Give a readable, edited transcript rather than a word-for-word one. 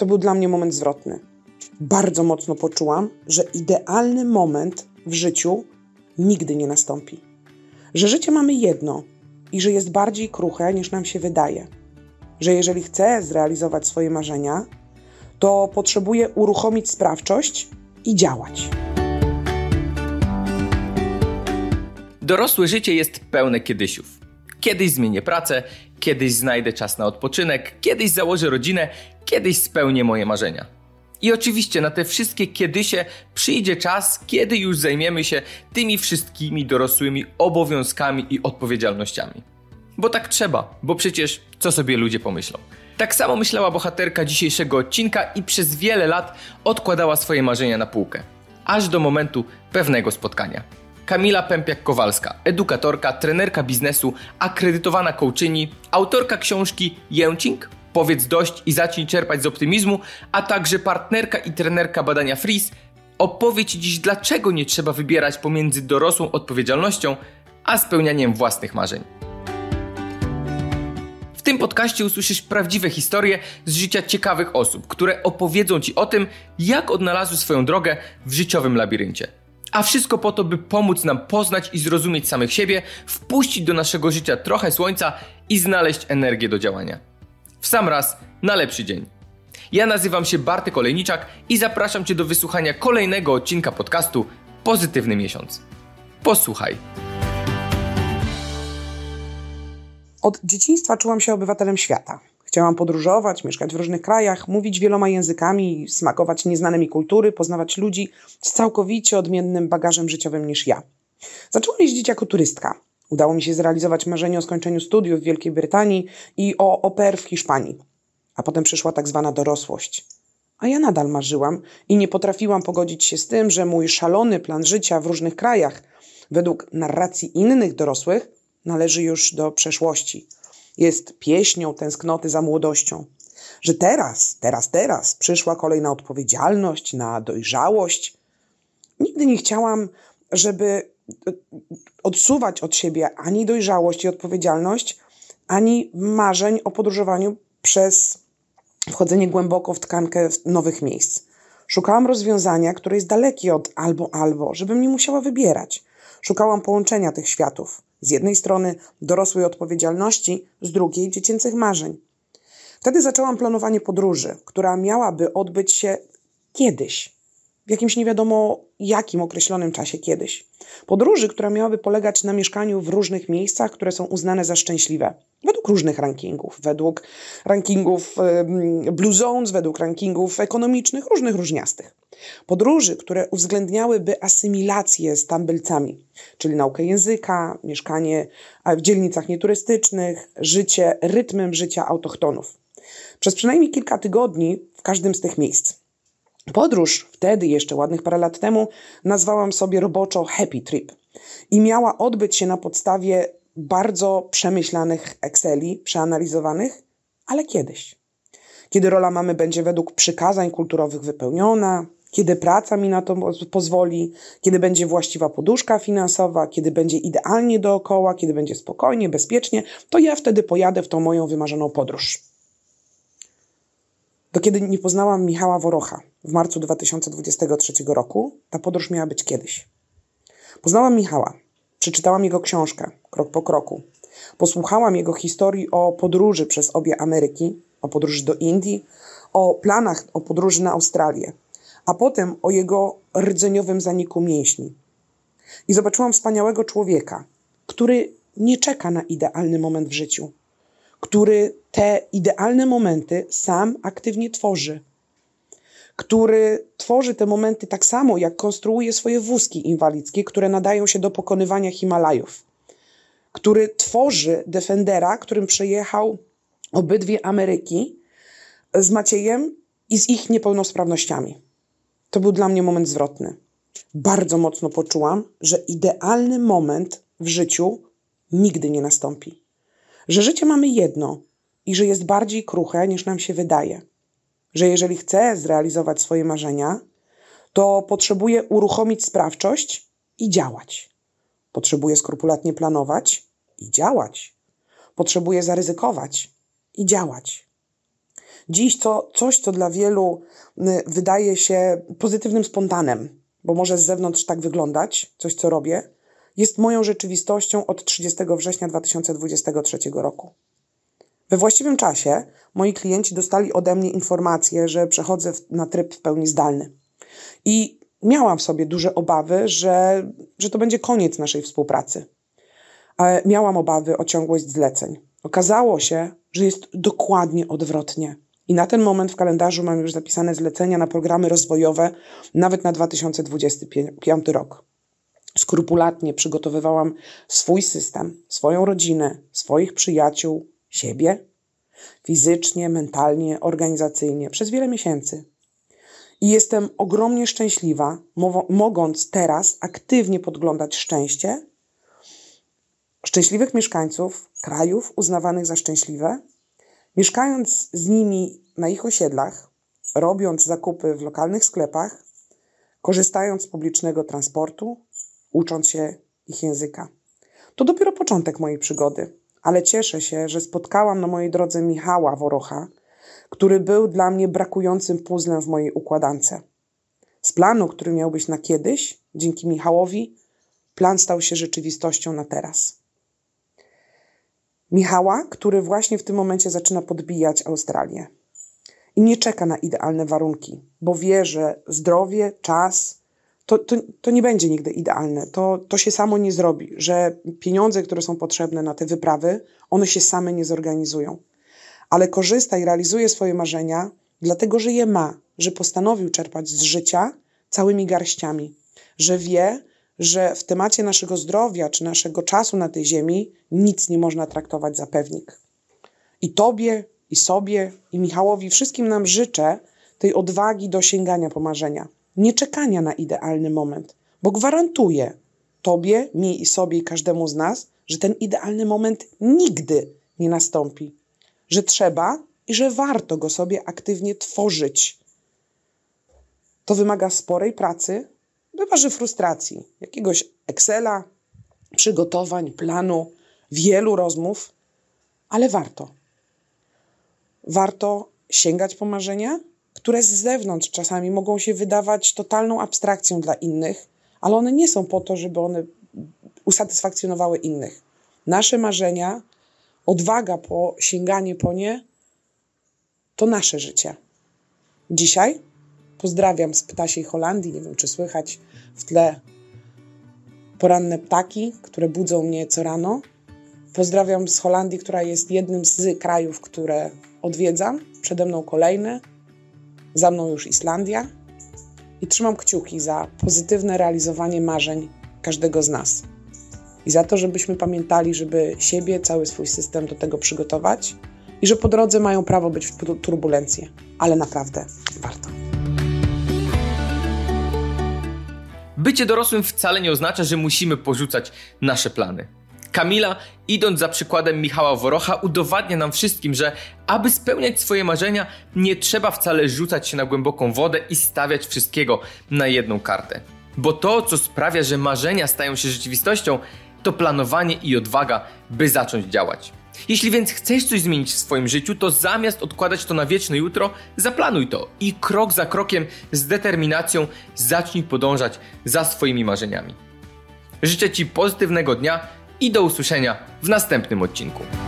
To był dla mnie moment zwrotny. Bardzo mocno poczułam, że idealny moment w życiu nigdy nie nastąpi. Że życie mamy jedno i że jest bardziej kruche niż nam się wydaje. Że jeżeli chcę zrealizować swoje marzenia, to potrzebuję uruchomić sprawczość i działać. Dorosłe życie jest pełne kiedysiów. Kiedyś zmienię pracę, kiedyś znajdę czas na odpoczynek, kiedyś założę rodzinę, kiedyś spełnię moje marzenia. I oczywiście na te wszystkie kiedysie przyjdzie czas, kiedy już zajmiemy się tymi wszystkimi dorosłymi obowiązkami i odpowiedzialnościami. Bo tak trzeba, bo przecież co sobie ludzie pomyślą. Tak samo myślała bohaterka dzisiejszego odcinka i przez wiele lat odkładała swoje marzenia na półkę. Aż do momentu pewnego spotkania. Kamila Pępiak-Kowalska, edukatorka, trenerka biznesu, akredytowana coachini, autorka książki Jęcing, Powiedz dość i zacznij czerpać z optymizmu, a także partnerka i trenerka badania Freeze, opowie Ci dziś, dlaczego nie trzeba wybierać pomiędzy dorosłą odpowiedzialnością a spełnianiem własnych marzeń. W tym podcaście usłyszysz prawdziwe historie z życia ciekawych osób, które opowiedzą Ci o tym, jak odnalazły swoją drogę w życiowym labiryncie. A wszystko po to, by pomóc nam poznać i zrozumieć samych siebie, wpuścić do naszego życia trochę słońca i znaleźć energię do działania. W sam raz na lepszy dzień. Ja nazywam się Bartek Olejniczak i zapraszam Cię do wysłuchania kolejnego odcinka podcastu Pozytywny Miesiąc. Posłuchaj. Od dzieciństwa czułam się obywatelem świata. Chciałam podróżować, mieszkać w różnych krajach, mówić wieloma językami, smakować nieznane mi kultury, poznawać ludzi z całkowicie odmiennym bagażem życiowym niż ja. Zaczęłam jeździć jako turystka. Udało mi się zrealizować marzenie o skończeniu studiów w Wielkiej Brytanii i o au pair w Hiszpanii. A potem przyszła tak zwana dorosłość. A ja nadal marzyłam i nie potrafiłam pogodzić się z tym, że mój szalony plan życia w różnych krajach, według narracji innych dorosłych, należy już do przeszłości. Jest pieśnią tęsknoty za młodością. Że teraz przyszła kolej na odpowiedzialność, na dojrzałość. Nigdy nie chciałam, żeby odsuwać od siebie ani dojrzałość i odpowiedzialność, ani marzeń o podróżowaniu przez wchodzenie głęboko w tkankę nowych miejsc. Szukałam rozwiązania, które jest dalekie od albo, żebym nie musiała wybierać. Szukałam połączenia tych światów. Z jednej strony dorosłej odpowiedzialności, z drugiej dziecięcych marzeń. Wtedy zaczęłam planowanie podróży, która miałaby odbyć się kiedyś. W jakimś nie wiadomo jakim określonym czasie kiedyś. Podróży, która miałaby polegać na mieszkaniu w różnych miejscach, które są uznane za szczęśliwe. Według różnych rankingów. Według rankingów Blue Zones, według rankingów ekonomicznych, różnych różniastych. Podróży, które uwzględniałyby asymilację z tambylcami, czyli naukę języka, mieszkanie w dzielnicach nieturystycznych, życie rytmem życia autochtonów. Przez przynajmniej kilka tygodni w każdym z tych miejsc. Podróż wtedy, jeszcze ładnych parę lat temu, nazwałam sobie roboczo Happy Trip i miała odbyć się na podstawie bardzo przemyślanych Exceli, przeanalizowanych, ale kiedyś. Kiedy rola mamy będzie według przykazań kulturowych wypełniona, kiedy praca mi na to pozwoli, kiedy będzie właściwa poduszka finansowa, kiedy będzie idealnie dookoła, kiedy będzie spokojnie, bezpiecznie, to ja wtedy pojadę w tą moją wymarzoną podróż. Do kiedy nie poznałam Michała Worocha w marcu 2023 roku, ta podróż miała być kiedyś. Poznałam Michała, przeczytałam jego książkę, krok po kroku. Posłuchałam jego historii o podróży przez obie Ameryki, o podróży do Indii, o planach o podróży na Australię, a potem o jego rdzeniowym zaniku mięśni. I zobaczyłam wspaniałego człowieka, który nie czeka na idealny moment w życiu, który te idealne momenty sam aktywnie tworzy, który tworzy te momenty tak samo, jak konstruuje swoje wózki inwalidzkie, które nadają się do pokonywania Himalajów, który tworzy Defendera, którym przejechał obydwie Ameryki z Maciejem i z ich niepełnosprawnościami. To był dla mnie moment zwrotny. Bardzo mocno poczułam, że idealny moment w życiu nigdy nie nastąpi. Że życie mamy jedno i że jest bardziej kruche niż nam się wydaje. Że jeżeli chcę zrealizować swoje marzenia, to potrzebuję uruchomić sprawczość i działać. Potrzebuję skrupulatnie planować i działać. Potrzebuję zaryzykować i działać. Dziś coś, co dla wielu wydaje się pozytywnym spontanem, bo może z zewnątrz tak wyglądać, coś co robię, jest moją rzeczywistością od 30 września 2023 roku. We właściwym czasie moi klienci dostali ode mnie informację, że przechodzę na tryb w pełni zdalny. I miałam w sobie duże obawy, że to będzie koniec naszej współpracy. Miałam obawy o ciągłość zleceń. Okazało się, że jest dokładnie odwrotnie. I na ten moment w kalendarzu mam już zapisane zlecenia na programy rozwojowe nawet na 2025 rok. Skrupulatnie przygotowywałam swój system, swoją rodzinę, swoich przyjaciół, siebie, fizycznie, mentalnie, organizacyjnie przez wiele miesięcy. I jestem ogromnie szczęśliwa, mogąc teraz aktywnie podglądać szczęśliwych mieszkańców krajów uznawanych za szczęśliwe, mieszkając z nimi na ich osiedlach, robiąc zakupy w lokalnych sklepach, korzystając z publicznego transportu, ucząc się ich języka. To dopiero początek mojej przygody, ale cieszę się, że spotkałam na mojej drodze Michała Worocha, który był dla mnie brakującym puzzlem w mojej układance. Z planu, który miał być na kiedyś, dzięki Michałowi, plan stał się rzeczywistością na teraz. Michała, który właśnie w tym momencie zaczyna podbijać Australię. I nie czeka na idealne warunki, bo wie, że zdrowie, czas, to nie będzie nigdy idealne. To się samo nie zrobi, że pieniądze, które są potrzebne na te wyprawy, one się same nie zorganizują. Ale korzysta i realizuje swoje marzenia, dlatego że je ma, że postanowił czerpać z życia całymi garściami, że wie, że w temacie naszego zdrowia czy naszego czasu na tej ziemi nic nie można traktować za pewnik. I Tobie, i sobie, i Michałowi, wszystkim nam życzę tej odwagi do sięgania po marzenia. Nie czekania na idealny moment, bo gwarantuję Tobie, mi i sobie i każdemu z nas, że ten idealny moment nigdy nie nastąpi. Że trzeba i że warto go sobie aktywnie tworzyć. To wymaga sporej pracy, bywa, że frustracji, jakiegoś Excela, przygotowań, planu, wielu rozmów, ale warto. Warto sięgać po marzenia, które z zewnątrz czasami mogą się wydawać totalną abstrakcją dla innych, ale one nie są po to, żeby one usatysfakcjonowały innych. Nasze marzenia, odwaga po sięganie po nie, to nasze życie. Dzisiaj pozdrawiam z ptasiej Holandii, nie wiem czy słychać w tle poranne ptaki, które budzą mnie co rano. Pozdrawiam z Holandii, która jest jednym z krajów, które odwiedzam. Przede mną kolejne, za mną już Islandia. I trzymam kciuki za pozytywne realizowanie marzeń każdego z nas. I za to, żebyśmy pamiętali, żeby siebie, cały swój system do tego przygotować i że po drodze mają prawo być w turbulencje, ale naprawdę warto. Bycie dorosłym wcale nie oznacza, że musimy porzucać nasze plany. Kamila, idąc za przykładem Michała Worocha, udowadnia nam wszystkim, że aby spełniać swoje marzenia, nie trzeba wcale rzucać się na głęboką wodę i stawiać wszystkiego na jedną kartę. Bo to, co sprawia, że marzenia stają się rzeczywistością, to planowanie i odwaga, by zacząć działać. Jeśli więc chcesz coś zmienić w swoim życiu, to zamiast odkładać to na wieczne jutro, zaplanuj to i krok za krokiem z determinacją zacznij podążać za swoimi marzeniami. Życzę Ci pozytywnego dnia i do usłyszenia w następnym odcinku.